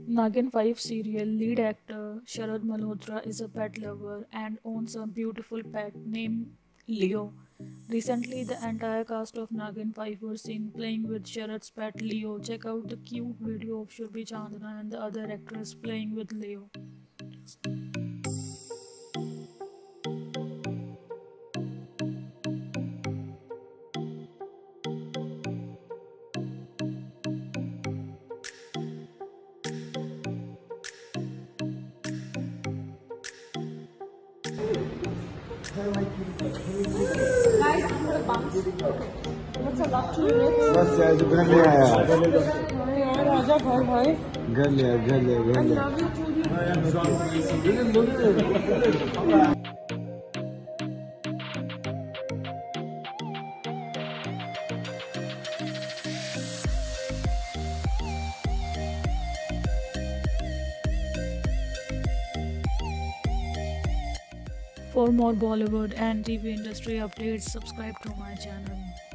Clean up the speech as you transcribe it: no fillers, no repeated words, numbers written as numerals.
Nagin 5 serial lead actor Sharad Malhotra is a pet lover and owns a beautiful pet named Leo. Recently, the entire cast of Nagin 5 were seen playing with Sharad's pet Leo. Check out the cute video of Surbhi Chandna and the other actress playing with Leo. Guys, I'm gonna bounce. What's a lot to you? बस यार जो घर ले आया यार आजा घर भाई. घर ले I love you too. For more Bollywood and TV industry updates, subscribe to my channel.